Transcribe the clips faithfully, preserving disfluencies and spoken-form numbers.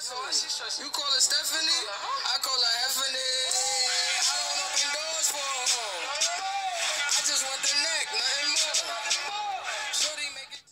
You call her Stephanie? I call her Heffany. I don't open doors for her. I just want the neck, nothing more. Shorty make it.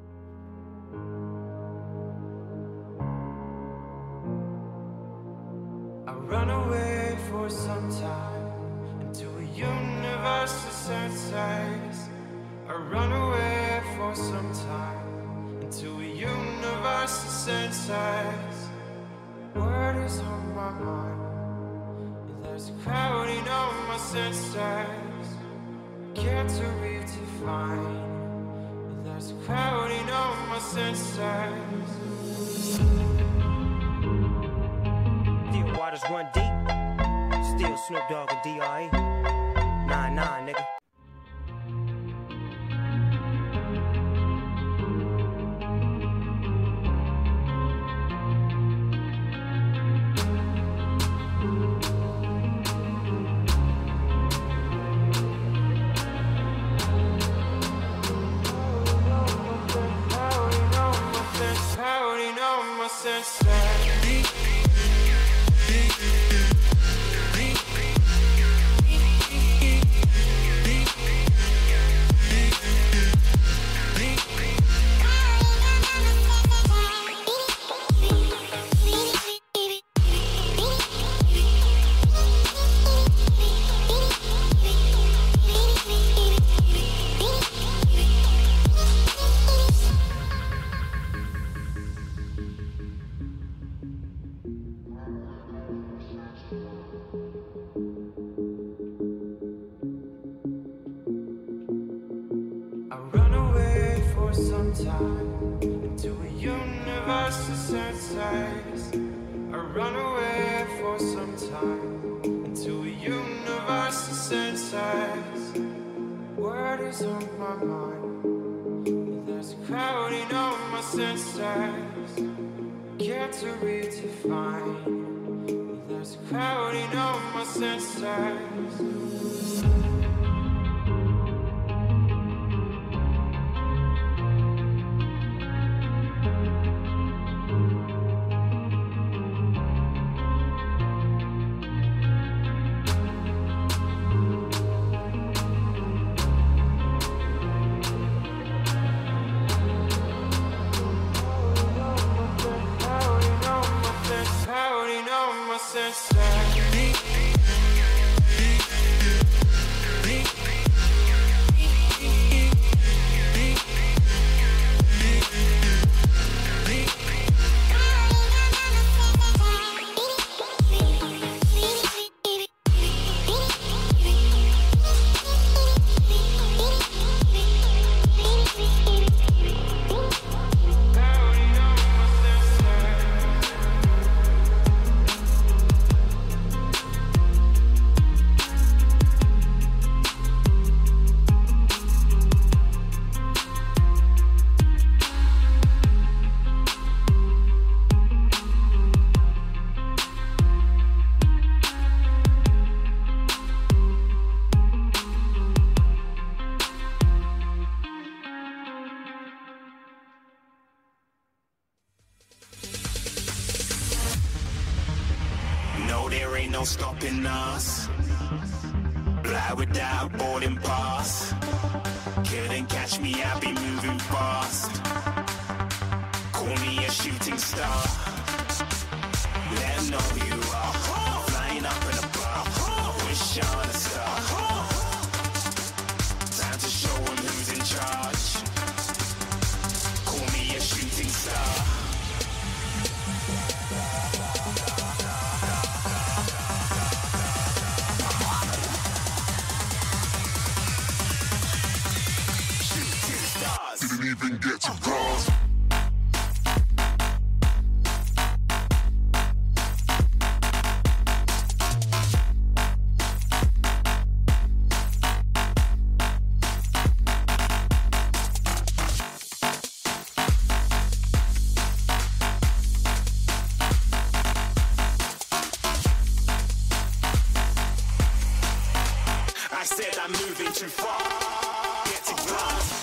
I run away for some time into a universe of senses. I run away for some time into a universe of senses. Word is on my mind, and there's a crowding on my senses. Can't to redefine, and there's a crowding on my senses. Deep waters run deep. Still Snoop Dogg and D R E. Nah, nah, nigga. Crowding on my senses. Some time into a universe of senses. I run away for some time into a universe of senses. Word is on my mind, there's a crowding on my senses. Care to redefine, there's a crowding on my senses. No, there ain't no stopping us. Fly without boarding pass. Couldn't catch me, I be moving fast. Call me a shooting star. Let them know who you are. Flying up in a bar. Wish on a star. Time to show them who's in charge. Call me a shooting star. Didn't even get to cross. I said I'm moving too far. Get to glass.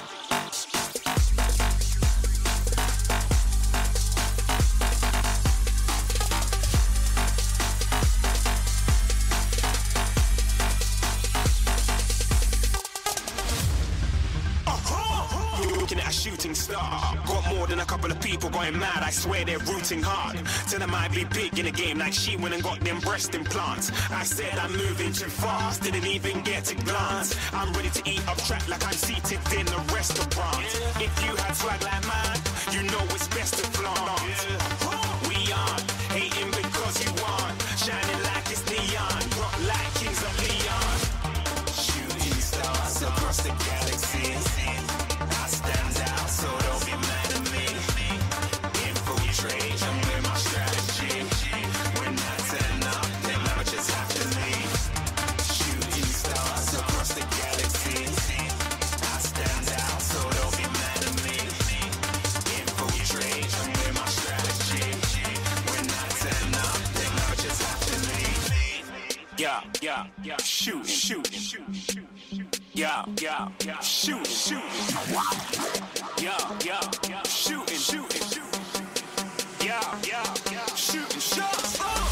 star. Got more than a couple of people going mad, I swear they're rooting hard. Tell them I'd be big in the game like she went and got them breast implants. I said I'm moving too fast, didn't even get a glance. I'm ready to eat up track like I'm seated in a restaurant. If you had swag like mine, you know it's best to flaunt. We aren't hating because you aren't shining like it's neon, rock like kings of Leon. Shooting stars across the galaxy. I stand out, so don't be mad at me. Infiltrate, I'm with my strategy. When I turn up, then I just have to leave. Shooting stars across the galaxy. I stand out, so don't be mad at me. Infiltrate, I'm with my strategy. When I turn up, then I just have to leave. Yeah, yeah, yeah, shoot, shoot, shoot. Yeah, yeah, yeah, shooting, shooting. Yeah, yeah, yeah, shooting, shooting, shooting. Yeah, yeah, yeah, shooting shots. Oh.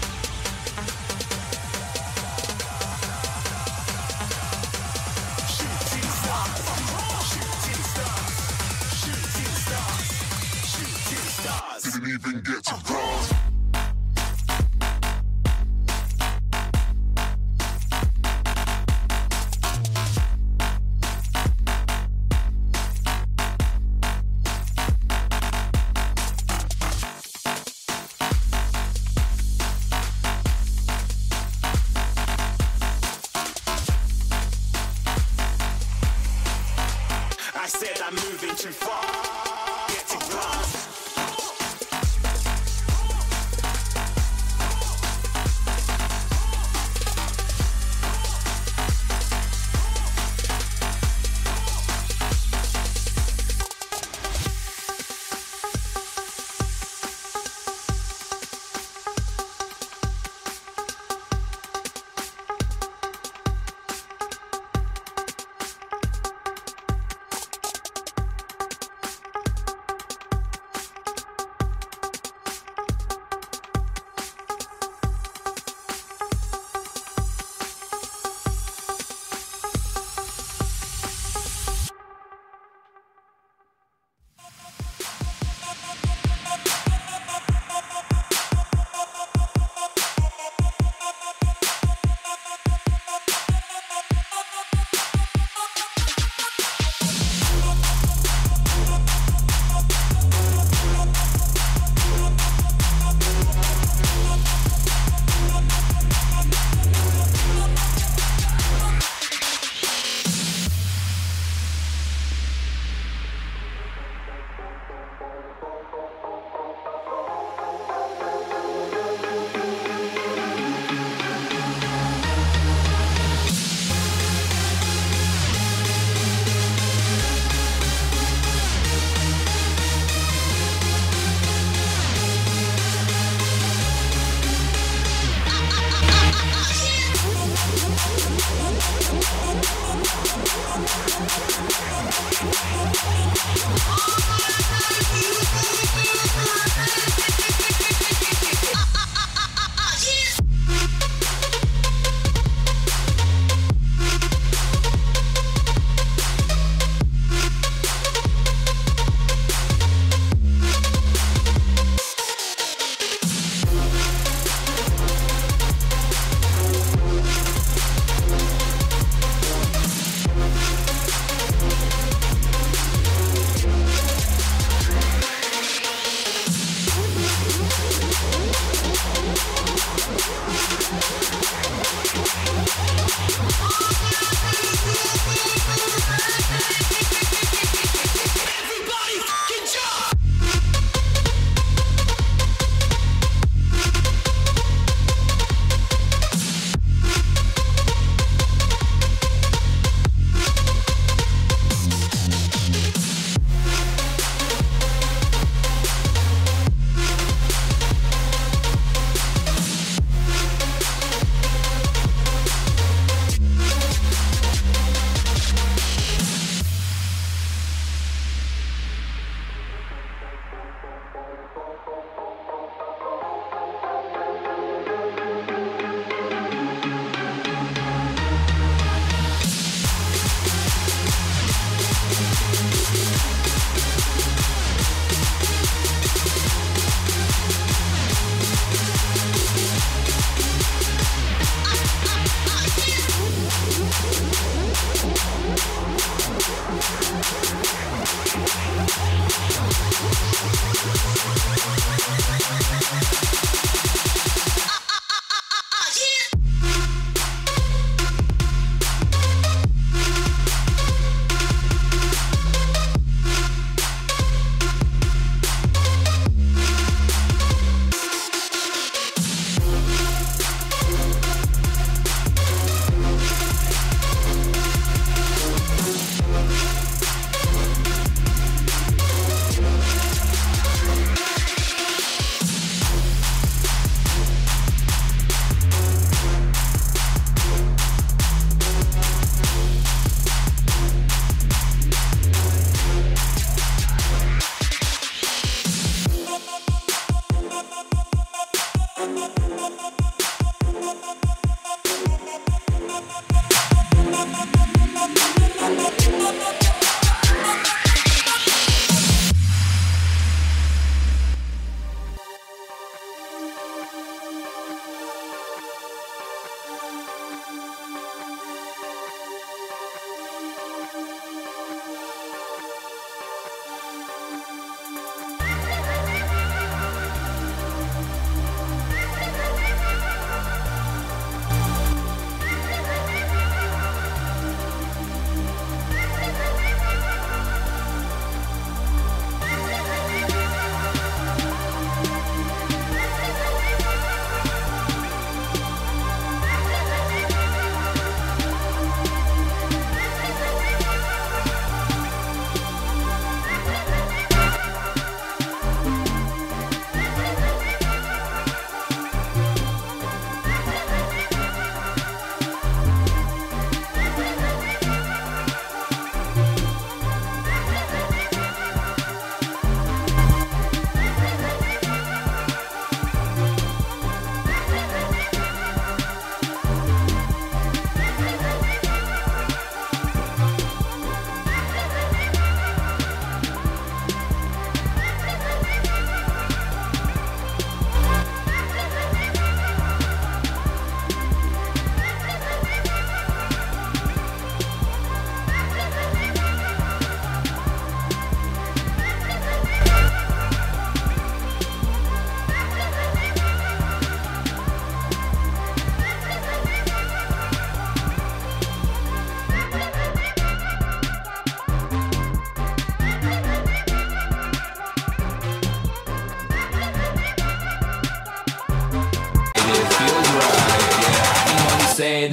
Shooting stars, shooting stars, shooting stars, shooting stars. Didn't even get to cross. I said I'm moving too far. Get to glass.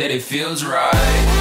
that it feels right.